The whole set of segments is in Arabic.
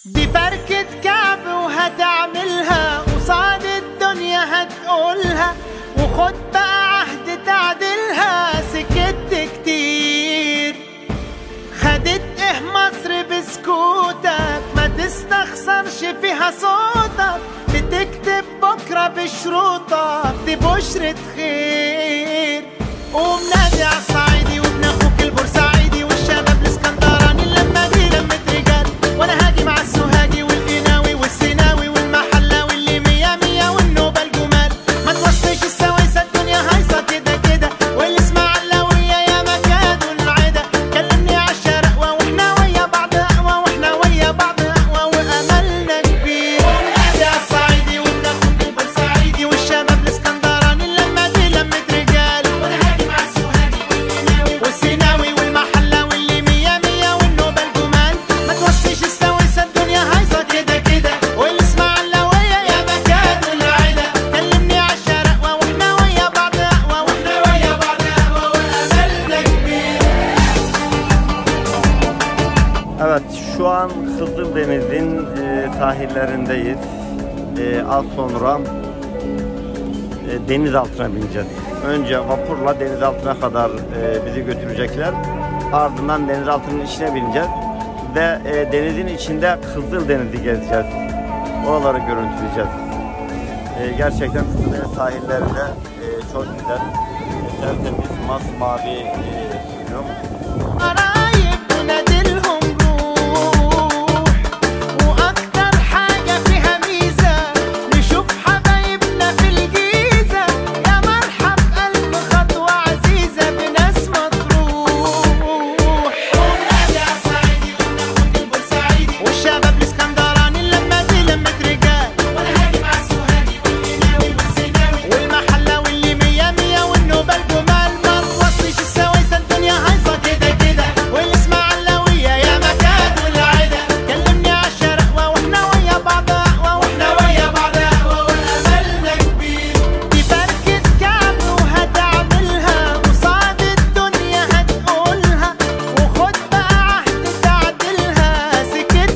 دي فركة كعب وهتعملها قصاد الدنيا هتقولها، وخد بقى عهد تعدلها. سكت كتير خدت ايه مصر بسكوتك، ما تستخسرش فيها صوتك. بتكتب بكرة بشروطك، دي بشرة خير. قوم نادي عالصعيدي وابن اخوك البورسعيدي والشباب الاسكندراني، اللمة دي لمة رجال. وانا هاجي مع السوهاجي والقناوي والسيناوي والمحلاوي اللي مية مية والنوبة الجمال. ما توصيش السويسة الدنيا هايصة كده كده، والاسماعيلاوية يا مكاد والعدا. كلمني عالشرقوة واحنا ويا بعض اقوى، واحنا ويا بعض اقوى واملنا كبير. نادي عالصعيدي وابن اخوك البورسعيدي والشباب الاسكندراني، اللمة دي لمة رجال. وانا هاجي مع السوهاجي والقناوي والسيناوي والمحلاوي اللي مية مية والنوبة الجمال. ما توصيش السويسة الدنيا هايصة كده كده، والاسماعيلاوية يا مكاد والعدا. كلمني عالشرقوة واحنا ويا بعض اقوى، واحنا ويا بعض اقوى واملنا كبير. Evet, şu an Kızıldeniz'in sahillerindeyiz. Az sonra denizaltına bineceğiz. Önce vapurla denizaltına kadar bizi götürecekler. Ardından denizaltının içine bineceğiz ve denizin içinde Kızıldeniz'i gezeceğiz. Oraları görüntüleyeceğiz. Gerçekten Kızıldeniz sahillerinde çok güzel, tertemiz, masmavi suyum. قرايب ونادلهم روح، واكتر حاجة فيها ميزة نشوف حبايبنا في الجيزة. يا مرحب ألف خطوة عزيزة بناس مطروح. نادي عالصعيدي وابن اخوك البورسعيدي والشباب الاسكندراني، اللمة دي لمة رجال. وانا هاجي مع السوهاجي والقناوي والسيناوي والمحلاوي اللي مية مية والنوبة الجمال. ما توصيش السويسة الدنيا هايصة كده كده، والاسماعيلاوية يا مكاد والعدا. كلمني عالشرقوة واحنا ويا بعض اقوى، واحنا ويا بعض اقوى واملنا كبير. دي فركة كعب وهتعملها قصاد الدنيا هتقولها، وخد بقى عهد تعدلها. سكت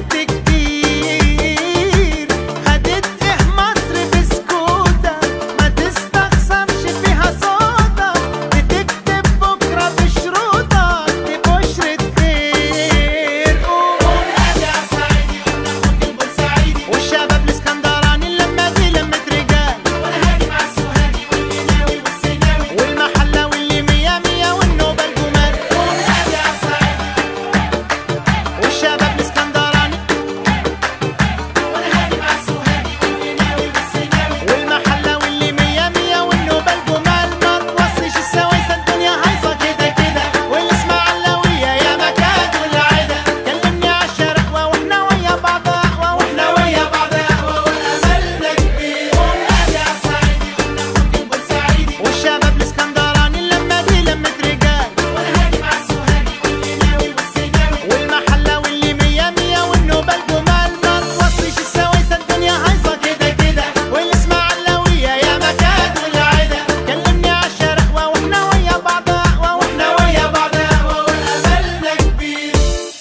كتير خدت ايه مصر بسكوتك، ما تستخسرش فيها صوتك. بتكتب بكرة بشروطك، دي بشرة خير. قوم نادي عالصعيدي وابن اخوك البورسعيدي والشباب الاسكندراني، اللمة دي لمة رجال. وانا هاجي مع السوهاجي والقناوي والسيناوي والمحلاوي اللي مية مية والنوبة الجمال. قوم نادي عالصعيدي والشباب الاسكندراني، وانا هاجي مع السوهاجي والقناوي والسيناوي والمحلاوي اللي مية مية والنوبة الجمال. ما توصيش السويسة الدنيا هايصة كده كده، والاسماعيلاوية يا مكاد والعدا. كلمني عالشرقوة واحنا ويا بعض اقوى، واحنا ويا بعض اقوى واملنا كبير. قوم نادي عالصعيدي وابن اخوك البورسعيدي والشباب الاسكندراني، اللمة دي لمة رجال. وانا هاجي مع السوهاجي والقناوي والسيناوي والمحلاوي اللي مية مية والنوبة الجمال. ما توصيش السويسة الدنيا هايصة كده كده، والاسماعيلاوية يا مكاد والعدا. كلمني عالشرقوة واحنا ويا بعض اقوى، واحنا ويا بعض اقوى واملنا كبير.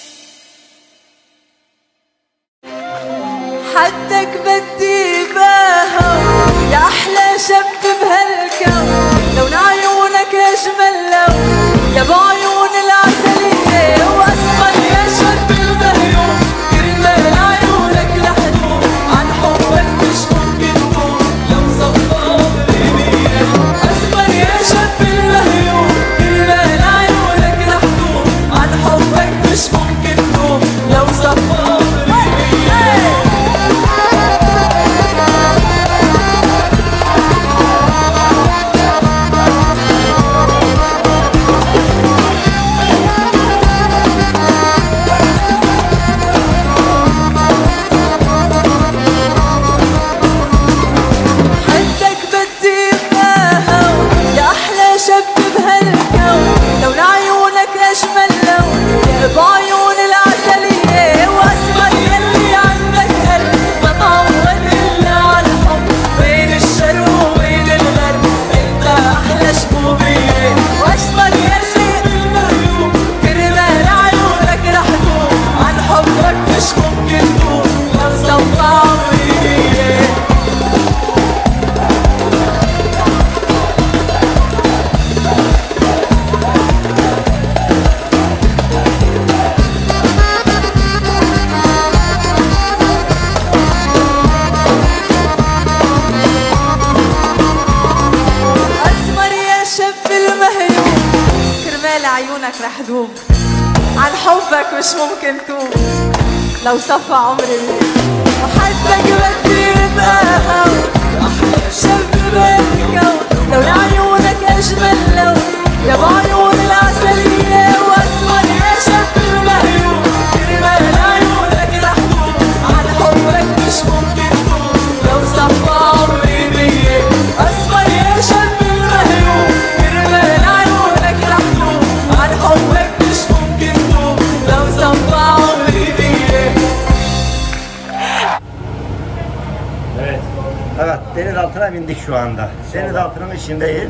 حدك بدي باهو يا أحلى شاب بهالكون، لون عيونك أجمل لون يا بعيون العسلية، وأسمر يا شاب المهيوم كرمال عيونك رح تموت. عن حبك مش ممكن تموت لو صفى بإيديك. أسمر يا شاب المهيوم كرمال عيونك رح تموت. عن حبك مش ممكن تموت لو صفى حدك بدي باهو يا أحلى شاب بهالكون، لون عيونك أجمل لون يا بعيون العسلية، وأسمر يلي عندك قلب ما تعوض إلا عالحب. بين الشرق وبين الغرب أنت أحلى شبوبية، وأسمر يلي المهيوم كرمال عيونك رح تموت. عن حبك مش ممكن تموت رح دوب، عن حبك مش ممكن توب، لو صفى عمري وحدك بدي يبقى هوا، أحلى شاب بالكون، لو لعيونك أجمل لون، يا بعيون العسلية وأسمر يا شاب المهيوب، كرمال عيونك رح دوب، عن حبك مش ممكن توب، لو صفى عمري بيه، أسمر يا شاب المهيوب، كرمال عيونك رح دوب، عن حبك مش ممكن توب، لو صفى عمري بيه. Evet, deniz altına bindik şu anda. Deniz altının içindeyiz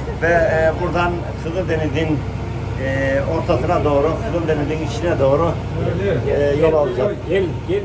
ve buradan Kızıldeniz'in ortasına doğru, Kızıldeniz'in içine doğru yol alacağız. Gel.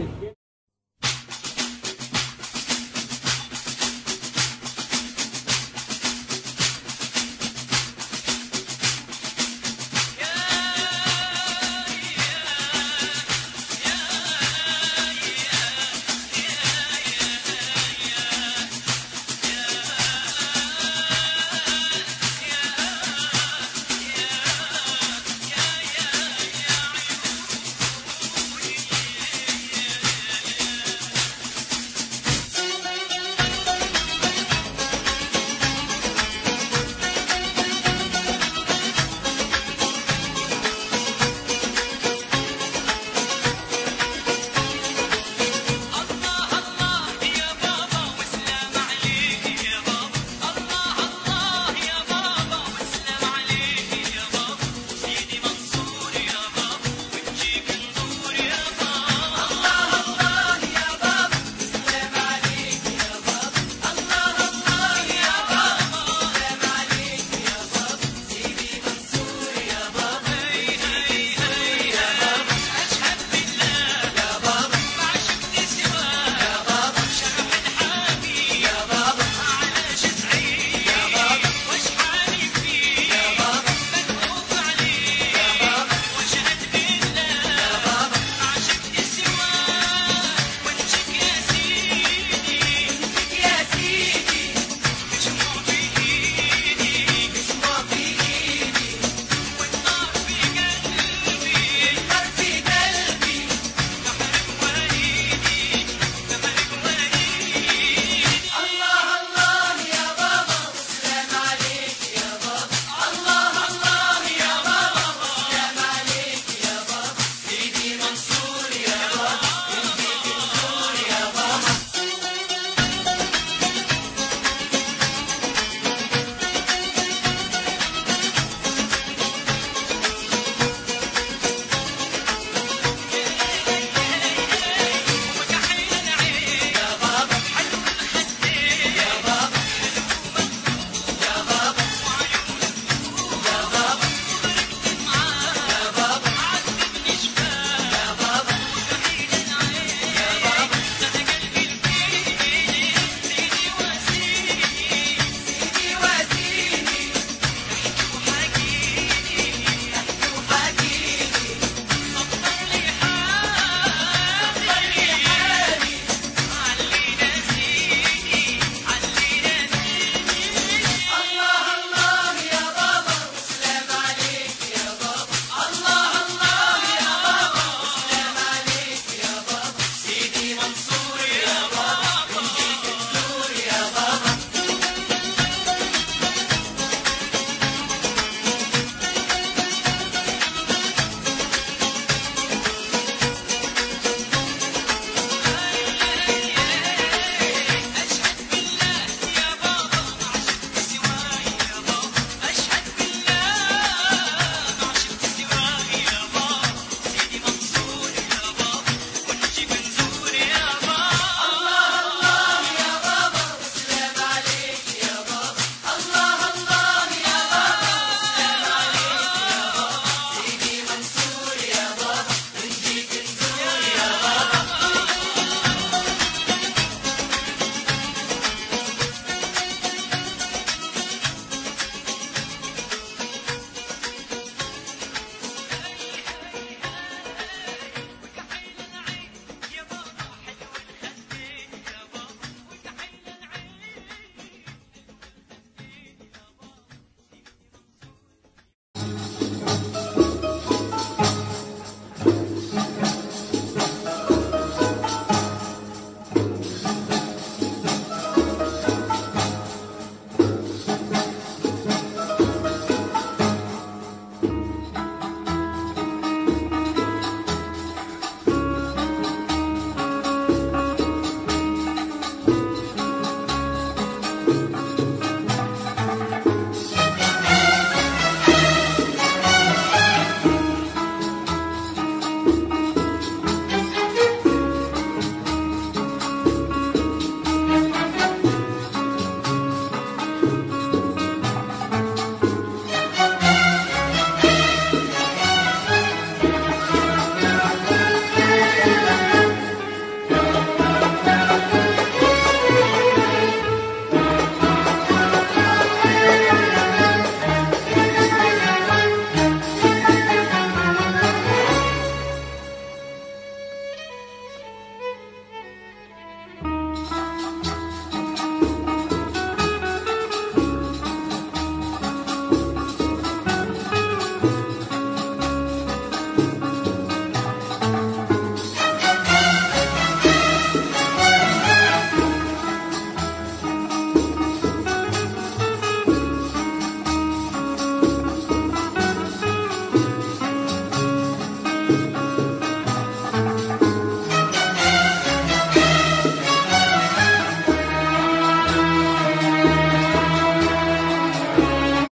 Surya